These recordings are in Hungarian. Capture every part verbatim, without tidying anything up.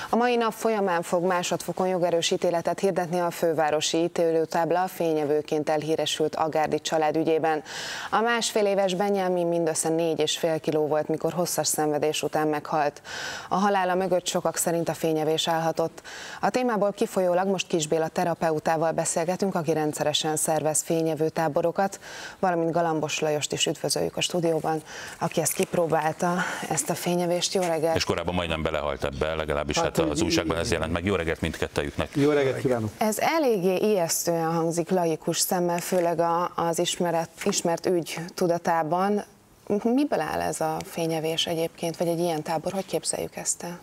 A mai nap folyamán fog másodfokon jogerős ítéletet hirdetni a fővárosi ítélőtábla a fényevőként elhíresült Agárdi család ügyében. A másfél éves Benyámin mindössze négy és fél kiló volt, mikor hosszas szenvedés után meghalt. A halála mögött sokak szerint a fényevés állhatott. A témából kifolyólag most Kis Béla terapeutával beszélgetünk, aki rendszeresen szervez fényevőtáborokat, valamint Galambos Lajost is üdvözöljük a stúdióban, aki ezt kipróbálta, ezt a fényevést. Jó reggelt! És korábban majdnem belehalt ebbe, legalábbis hát, hát az újságban ez jelent meg. Jó reggelt mindkettejüknek! Jó reggelt kívánok! Ez eléggé ijesztően hangzik laikus szemmel, főleg az ismeret, ismert ügy tudatában. Miből áll ez a fényevés egyébként, vagy egy ilyen tábor? Hogy képzeljük ezt el?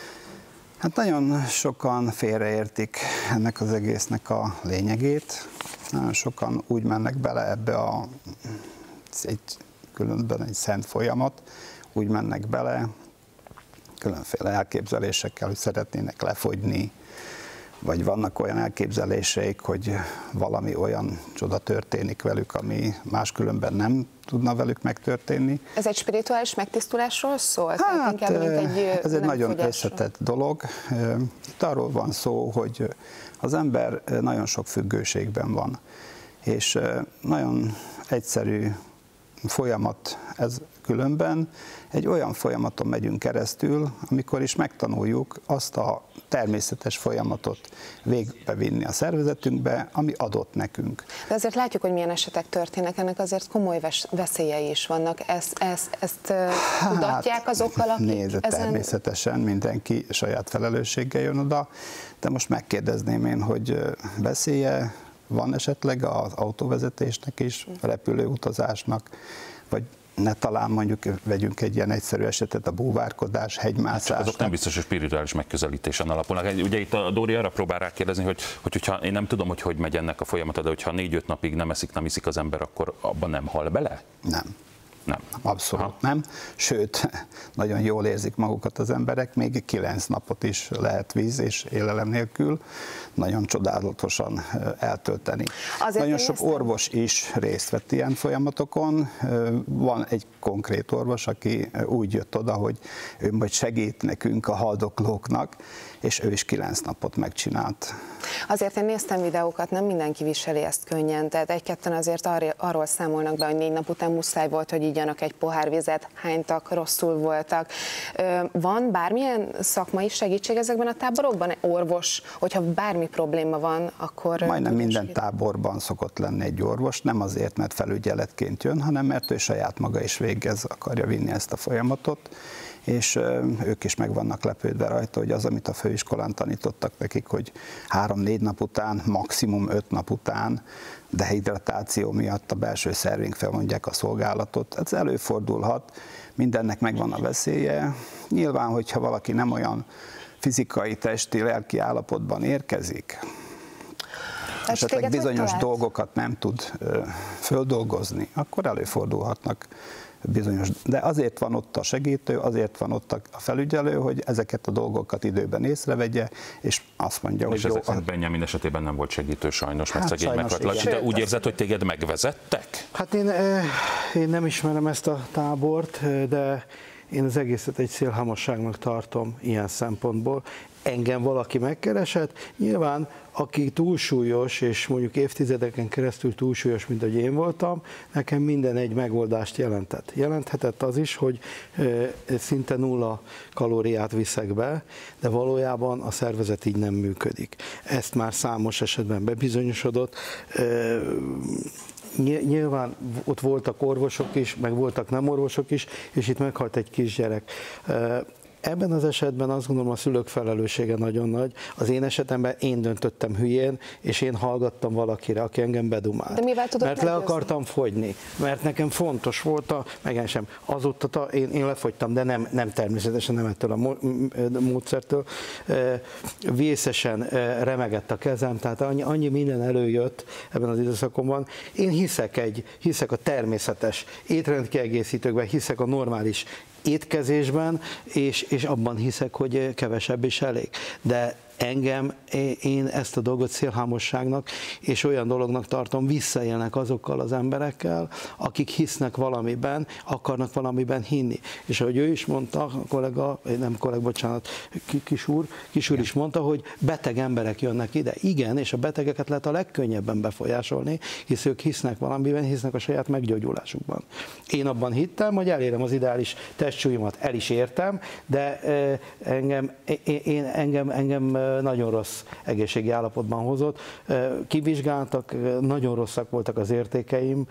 Hát nagyon sokan félreértik ennek az egésznek a lényegét. Nagyon sokan úgy mennek bele ebbe a egy különben egy szent folyamat, úgy mennek bele, különféle elképzelésekkel, hogy szeretnének lefogyni, vagy vannak olyan elképzeléseik, hogy valami olyan csoda történik velük, ami máskülönben nem tudna velük megtörténni. Ez egy spirituális megtisztulásról szól? Hát, inkább, mint egy ez egy nagyon fogyásról. összetett dolog. Itt arról van szó, hogy az ember nagyon sok függőségben van, és nagyon egyszerű folyamat ez különben. Egy olyan folyamaton megyünk keresztül, amikor is megtanuljuk azt a természetes folyamatot végbevinni a szervezetünkbe, ami adott nekünk. De azért látjuk, hogy milyen esetek történnek, ennek azért komoly veszélyei is vannak. Ezt, ezt, ezt hát, tudatják azokkal, akik nézd, ezen... természetesen mindenki saját felelősséggel jön oda, de most megkérdezném én, hogy veszélye van esetleg az autóvezetésnek is, a repülőutazásnak, vagy ne talán mondjuk vegyünk egy ilyen egyszerű esetet, a búvárkodás, hegymászás. Hát azok nem biztos, hogy spirituális megközelítésen alapulnak. Ugye itt a Dóri arra próbál rákérdezni, hogy, hogy hogyha én nem tudom, hogy hogy megy ennek a folyamata, de hogyha négy-öt napig nem eszik, nem iszik az ember, akkor abban nem hal bele? Nem. Nem. Abszolút Aha. nem. Sőt, nagyon jól érzik magukat az emberek, még kilenc napot is lehet víz és élelem nélkül nagyon csodálatosan eltölteni. Azért nagyon sok orvos is részt vett ilyen folyamatokon. Van egy konkrét orvos, aki úgy jött oda, hogy ő majd segít nekünk a haldoklóknak, és ő is kilenc napot megcsinált. Azért én néztem videókat, nem mindenki viseli ezt könnyen, tehát egy-ketten azért ar- arról számolnak be, hogy négy nap után muszáj volt, hogy igyanak egy pohár vizet, hánytak, rosszul voltak. Van bármilyen szakmai segítség ezekben a táborokban? Orvos, hogyha bármi probléma van, akkor... Majdnem minden táborban szokott lenni egy orvos, nem azért, mert felügyeletként jön, hanem mert ő saját maga is végez, akarja vinni ezt a folyamatot, és ők is meg vannak lepődve rajta, hogy az, amit a főiskolán tanítottak nekik, hogy három-négy nap után, maximum öt nap után dehidratáció miatt a belső szervink felmondják a szolgálatot. Ez előfordulhat, mindennek megvan a veszélye. Nyilván, hogyha valaki nem olyan fizikai, testi, lelki állapotban érkezik, esetleg bizonyos dolgokat nem tud ö, földolgozni, akkor előfordulhatnak bizonyos, de azért van ott a segítő, azért van ott a felügyelő, hogy ezeket a dolgokat időben észrevegye, és azt mondja, és hogy ezek jó. szerint Benjamin esetében nem volt segítő sajnos, mert Hát szegény meghalt. De úgy érzed, hogy téged megvezettek? Hát én, én nem ismerem ezt a tábort, de én az egészet egy szélhámosságnak tartom ilyen szempontból. Engem valaki megkeresett, nyilván aki túlsúlyos, és mondjuk évtizedeken keresztül túlsúlyos, mint ahogy én voltam, nekem minden egy megoldást jelentett. Jelenthetett az is, hogy szinte nulla kalóriát viszek be, de valójában a szervezet így nem működik. Ezt már számos esetben bebizonyosodott. Nyilván ott voltak orvosok is, meg voltak nem orvosok is, és itt meghalt egy kisgyerek. Ebben az esetben azt gondolom, a szülők felelőssége nagyon nagy. Az én esetemben én döntöttem hülyén, és én hallgattam valakire, aki engem bedumált. De mivel tudod mert le akartam fogyni, mert nekem fontos volt a, meg sem, azóta én, én lefogytam, de nem, nem természetesen, nem ettől a módszertől. Vészesen remegett a kezem, tehát annyi, annyi minden előjött ebben az időszakomban. Én hiszek, egy, hiszek a természetes étrendkiegészítőkben, hiszek a normális étkezésben, és, és abban hiszek, hogy kevesebb is elég. De engem, én ezt a dolgot szélhámosságnak és olyan dolognak tartom, visszaélnek azokkal az emberekkel, akik hisznek valamiben, akarnak valamiben hinni. És ahogy ő is mondta, a kollega, nem kollega, bocsánat, kisúr, kisúr is mondta, hogy beteg emberek jönnek ide. Igen, és a betegeket lehet a legkönnyebben befolyásolni, hisz ők hisznek valamiben, hisznek a saját meggyógyulásukban. Én abban hittem, hogy elérem az ideális testsúlyomat, el is értem, de engem, én, engem, engem nagyon rossz egészségi állapotban hozott. Kivizsgáltak, nagyon rosszak voltak az értékeim.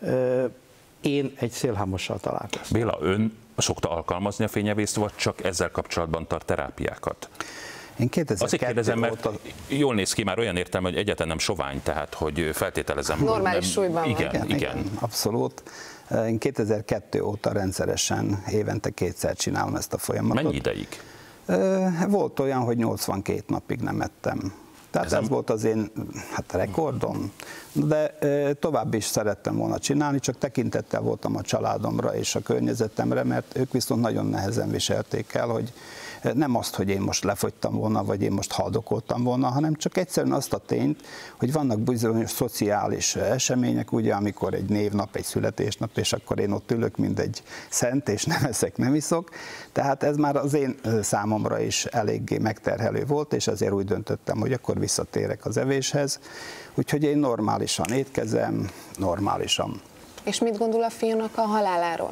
Én egy szélhámossal találkoztam. Béla, ön szokta alkalmazni a fényevészt, vagy csak ezzel kapcsolatban tart terápiákat? Én Azért kérdezem, mert óta... jól néz ki, már olyan értelme, hogy egyáltalán nem sovány, tehát hogy feltételezem. Normális nem, súlyban igen, van. Igen, igen, abszolút. Én kétezer-kettő óta rendszeresen évente kétszer csinálom ezt a folyamatot. Mennyi ideig? Volt olyan, hogy nyolcvankét napig nem ettem. Tehát ez, ez volt az én hát, rekordom, de tovább is szerettem volna csinálni, csak tekintettel voltam a családomra és a környezetemre, mert ők viszont nagyon nehezen viselték el, hogy nem azt, hogy én most lefogytam volna, vagy én most haldokoltam volna, hanem csak egyszerűen azt a tényt, hogy vannak bizonyos szociális események, ugye, amikor egy névnap, egy születésnap, és akkor én ott ülök, mint egy szent, és nem eszek, nem iszok. Tehát ez már az én számomra is eléggé megterhelő volt, és ezért úgy döntöttem, hogy akkor visszatérek az evéshez. Úgyhogy én normálisan étkezem, normálisan. És mit gondol a fiúnak a haláláról?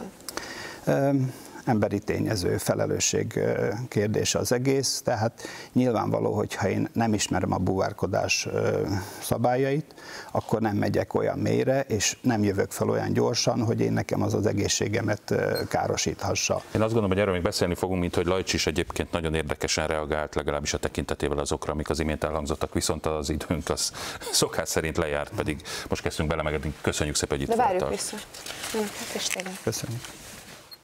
Emberi tényező, felelősség kérdése az egész, tehát nyilvánvaló, hogyha én nem ismerem a búvárkodás szabályait, akkor nem megyek olyan mélyre, és nem jövök fel olyan gyorsan, hogy én nekem az az egészségemet károsíthassa. Én azt gondolom, hogy erről még beszélni fogunk, mint hogy Lajcs is egyébként nagyon érdekesen reagált, legalábbis a tekintetével azokra, amik az imént elhangzottak, viszont az időnk az szokás szerint lejárt, pedig most kezdtünk bele, meg köszönjük szépen, hogy itt De várjuk voltak. vissza. Nem, hát is tényleg. Köszönjük.